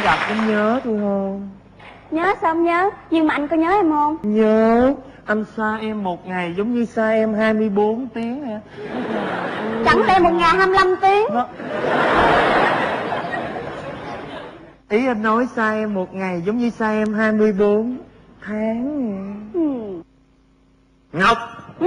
gặp em nhớ tôi không? Nhớ sao không nhớ? Nhưng mà anh có nhớ em không? Nhớ. Anh xa em một ngày giống như xa em 24 tiếng nè. Chẳng lẽ một ngày 25 tiếng? Đó. Ý anh nói xa em một ngày giống như xa em 24 tháng. Ngọc.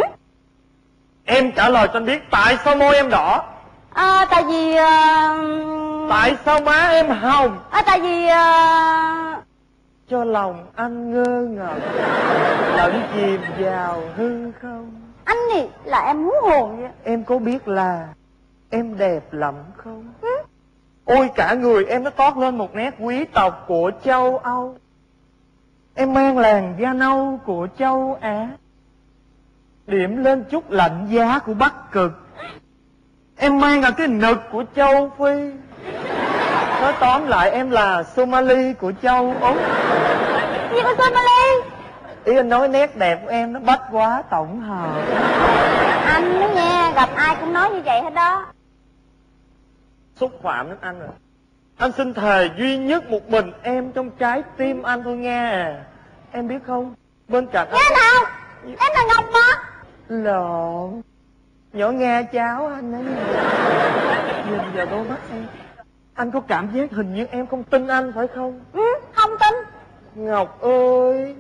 Em trả lời cho anh biết tại sao môi em đỏ. Tại vì Tại sao má em hồng. tại vì Cho lòng anh ngơ ngẩn lẫn chìm vào hư không. anh thì là em hú hồn vậy. Em có biết là em đẹp lắm không? Ôi cả người em nó toát lên một nét quý tộc của châu Âu. Em mang làn da nâu của châu Á, điểm lên chút lạnh giá của Bắc Cực. Em mang cả cái nực của châu Phi. Nói tóm lại em là Somali của châu Úc. Gì con Somali? Ý anh nói nét đẹp của em nó bách quá tổng hợp. Anh đó nha, gặp ai cũng nói như vậy hết đó. Xúc phạm đến anh rồi. Anh xin thề duy nhất một mình em trong trái tim anh thôi nghe à. Em biết không, bên cạnh Nghe anh... nào? Em là Ngọc mà. Lộn. Nhỏ Nga cháu anh ấy. Nhìn vào đôi mắt em, anh có cảm giác hình như em không tin anh phải không? Không tin. Ngọc ơi.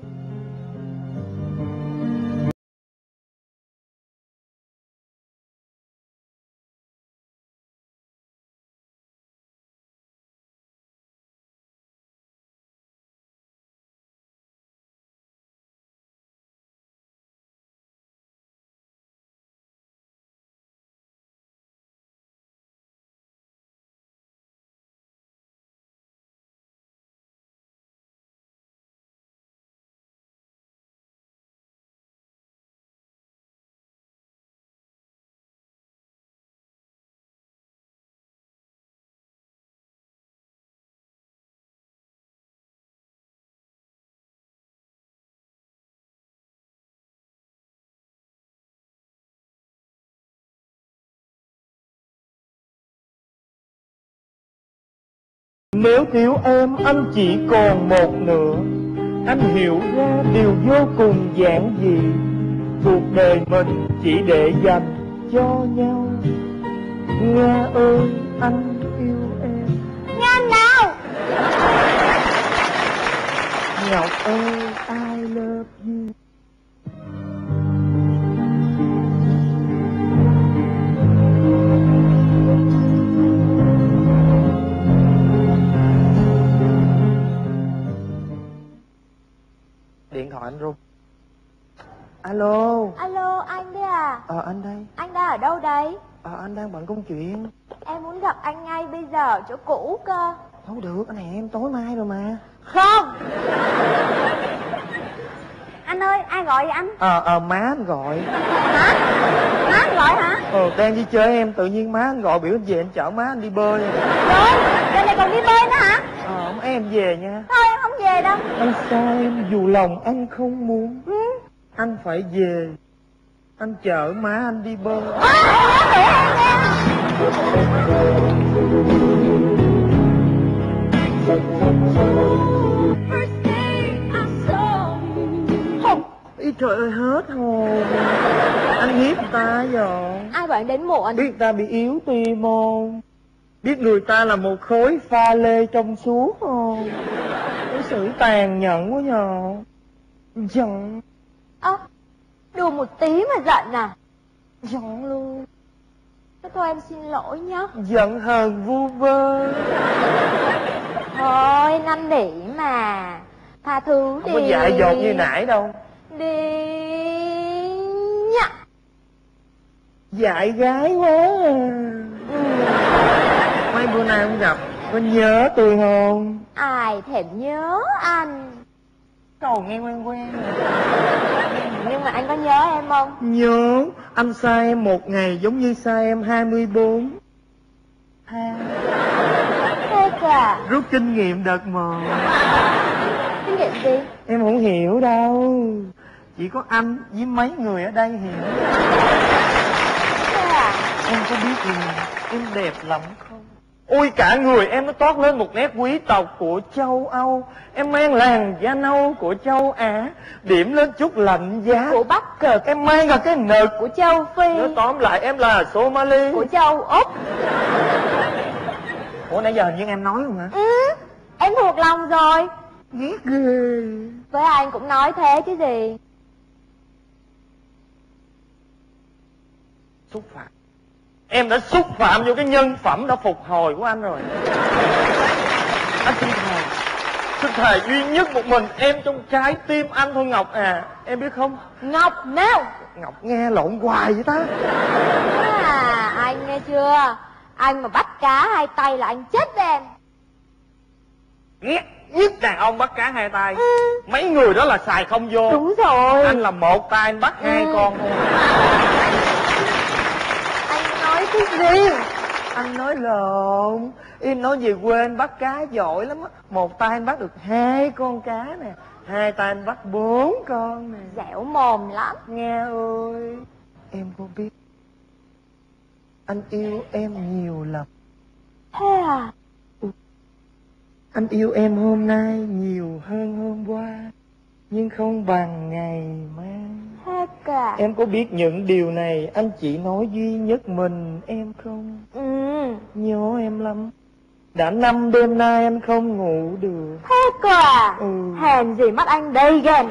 Nếu thiếu em anh chỉ còn một nửa. Anh hiểu ra điều vô cùng giản dị. Cuộc đời mình chỉ để dành cho nhau. Nga ơi anh yêu em. Nghe nào? Ngọc ơi I love you. Điện thoại anh rung. Alo. Alo, anh đấy à? Anh đây. Anh đang ở đâu đấy? Anh đang bận công chuyện. Em muốn gặp anh ngay bây giờ, chỗ cũ cơ. Không được, anh hẹn em tối mai rồi mà. Không. Anh ơi, ai gọi vậy anh? Má anh gọi. Hả? Má anh gọi hả? Đang đi chơi em, tự nhiên má anh gọi biểu anh về anh chở má anh đi bơi. Rồi, giờ này còn đi bơi nữa hả? Em về nha. Thôi em không về đâu. Anh xa em dù lòng anh không muốn. Anh phải về. Anh chở má anh đi bơi. Ý trời ơi hết hồn. Anh hiếp người ta rồi. Ai bảo anh đến muộn? Biết người ta bị yếu tim không? Biết người ta là một khối pha lê trong suốt không? Cái sự tàn nhẫn quá nhờ. Giận. Đùa một tí mà giận à? Giận luôn. Thế thôi em xin lỗi nhá. Giận hờn vu vơ. Thôi năn nỉ mà. Tha thứ đi. Không có dại dột như nãy đâu. Đi nhá. Dại gái quá à. Mấy bữa nay không gặp, có nhớ tôi không? Ai thèm nhớ anh. Câu nghe quen quen. Nhưng mà anh có nhớ em không? Nhớ. Anh xa em một ngày giống như xa em 24. Thế cả. Rút kinh nghiệm đợt một. Kinh nghiệm gì? Em không hiểu đâu. Chỉ có anh với mấy người ở đây hiểu. Thế à? Em có biết gì em đẹp lắm không? Ôi cả người em nó toát lên một nét quý tộc của châu Âu. Em mang làn da nâu của châu Á, điểm lên chút lạnh giá của Bắc Cực, em mang là cái nực của châu Phi. nói tóm lại em là Somali của châu Úc. Ủa nãy giờ hình như em nói luôn hả? Em thuộc lòng rồi. Ghét ghê. Với anh cũng nói thế chứ gì. Xúc phạm. Em đã xúc phạm vô cái nhân phẩm đã phục hồi của anh rồi. Anh xin thề duy nhất một mình em trong trái tim anh thôi Ngọc à. Em biết không? Ngọc nào? Ngọc nghe lộn hoài vậy ta. Anh nghe chưa? Anh mà bắt cá hai tay là anh chết với em. Ghét nhất đàn ông bắt cá hai tay. Mấy người đó là xài không vô. Đúng rồi. Anh là một tay anh bắt hai con thôi. Anh nói cái gì? Anh nói lộn. Em nói về quê anh bắt cá giỏi lắm á. Một tay anh bắt được 2 con cá nè, 2 tay anh bắt 4 con nè. Dẻo mồm lắm. Nghe ơi, em có biết anh yêu em nhiều lắm. Thế à? Anh yêu em hôm nay nhiều hơn hôm qua, nhưng không bằng ngày mai. Thế cả. Em có biết những điều này anh chỉ nói duy nhất mình em không? Nhớ em lắm. Đã 5 đêm nay anh không ngủ được. Thế cả. Hèn gì mắt anh đầy ghen.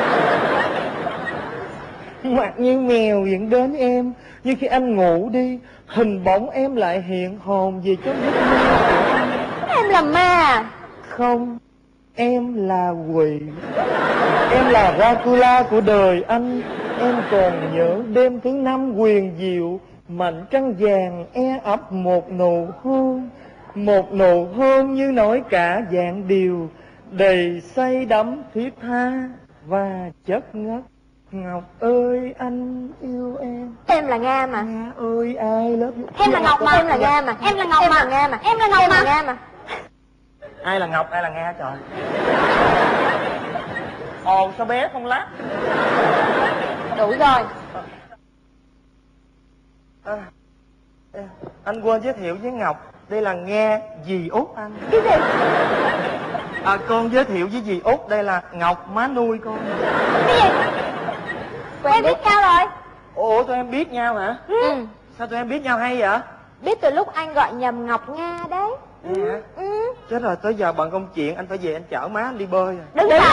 Mặt như mèo dẫn đến em, nhưng khi anh ngủ đi, hình bóng em lại hiện hồn về trong giấc mơ của anh. Em là ma. Không, em là quỷ. Em là Dracula của đời anh. Em còn nhớ đêm thứ 5 huyền diệu, mảnh trăng vàng e ấp một nụ hôn. Một nụ hôn như nổi cả dạng điều, đầy say đắm thiết tha và chất ngất. Ngọc ơi anh yêu em. Em là Nga mà. Nga ơi ai lớp. Em là Ngọc mà. Em là Nga mà. Em là Ngọc mà. Em là Nga mà. Em là Ngọc mà. Nga mà. Ai là Ngọc ai là Nga trời. Ồn sao bé không lát. Đủ rồi. Anh quên giới thiệu với Ngọc. Đây là Nga dì Út anh. Cái gì? Con giới thiệu với dì Út. Đây là Ngọc má nuôi con. Cái gì? Em biết nhau rồi. Ủa tụi em biết nhau hả? Sao tụi em biết nhau hay vậy? Biết từ lúc anh gọi nhầm Ngọc Nga đấy. Hả? Chết rồi, tới giờ bận công chuyện, anh phải về anh chở má anh đi bơi rồi. Đúng rồi.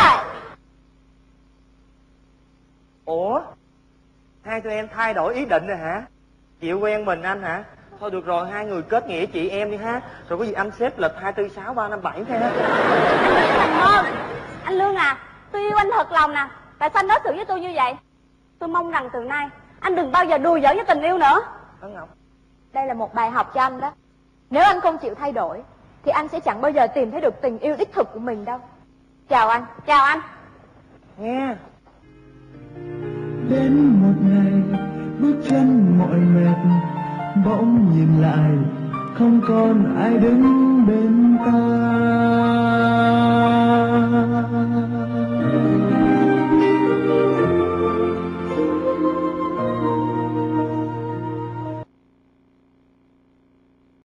Ủa? Hai tụi em thay đổi ý định rồi hả? Chịu quen mình anh hả? Thôi được rồi, hai người kết nghĩa chị em đi ha. Rồi có gì anh xếp lịch 2, 4, 6, 3, 5, 7 thế ha. Anh Lương, anh Lương à, tôi yêu anh thật lòng nè. Tại sao anh đối xử với tôi như vậy? Tôi mong rằng từ nay anh đừng bao giờ đùa giỡn với tình yêu nữa. Ngọc, đây là một bài học cho anh đó. Nếu anh không chịu thay đổi thì anh sẽ chẳng bao giờ tìm thấy được tình yêu đích thực của mình đâu. Chào anh. Chào anh. Nghe. Đến một ngày bước chân mỏi mệt, bỗng nhìn lại không còn ai đứng bên ta.